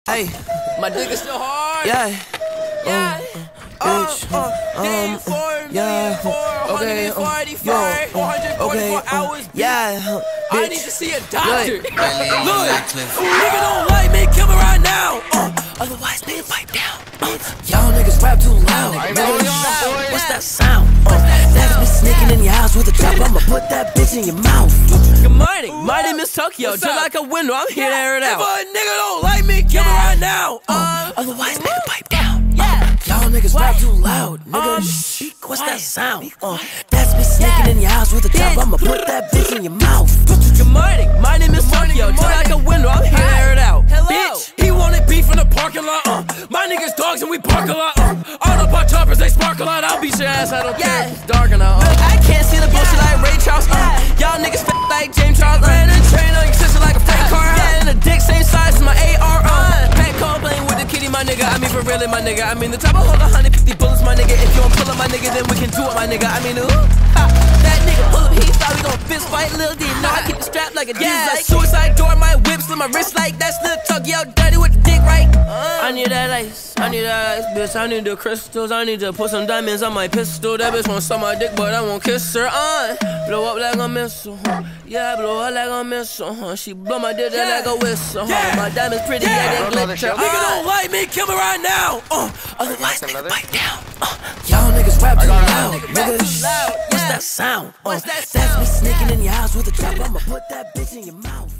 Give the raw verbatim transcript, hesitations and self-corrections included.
Hey, My dick is still hard. yeah, Yeah. uh, bitch, Uh, uh, game um, for yeah, million for okay, one hundred forty-five, yo, four hundred forty-four okay, hours. um, yeah, I bitch. need to see a doctor. Look, Look, nigga don't like me, kill me right now. Uh, otherwise, nigga pipe down. Uh, y'all niggas rap too loud. Nigga, what's that sound? Uh, that's me sneaking in your house with a trap. I'ma put that bitch in your mouth. Good morning, my name is Tokyo. Just like a window, I'm here to air it out. If a nigga don't like me, kill me right now. Uh, otherwise, nigga pipe down. Yeah. Y'all niggas rap too loud. Nigga, shh, what's that sound? Uh, that's me sneaking in your house with a trap. I'ma put that bitch in your mouth. Good morning, my name is Tokyo. Just like a window, I'm here to air it out. Bitch, he wanted beef in the parking lot. Uh, my niggas dogs and we park a lot. Uh, all the pot choppers, they spark a lot. I'll beat your ass, I don't care if it's dark or not. Uh, I can't see the bullshit like Ray Charles. Uh, y'all niggas f like James Charles. Ran in train on your sister like a freight car. Yeah, and the dick same size as my A R. Uh, Pat Cole playing with the kitty, my nigga. I mean for really, my nigga. I mean the top of hold one hundred fifty bullets, my nigga. If you don't pull up, my nigga, then we can do it, my nigga. I mean, ooh, ha, that nigga pull up, he thought we gon' fist fight. Lil' D, know I keep it strapped like a yeah, like suicide door. My whip slit my wrist like that's Lil' Tokyo dirty with the dick, right? Uh, I need that ice, I need that ice, bitch. I need the crystals, I need to put some diamonds on my pistol. That bitch won't suck my dick, but I won't kiss her. Uh, blow up like a missile, huh? Yeah, blow up like a missile, huh? She blow my dick yeah. like a whistle, huh? Yeah. My diamonds pretty, yeah, yeah they glitter. Uh, nigga don't like me, kill me right now. Uh, otherwise, nigga bite down. Uh, y'all niggas rap too loud, nigga. Shh, what's that sound? Uh, that's me sneaking in your house with a trap. I'ma put that bitch in your mouth.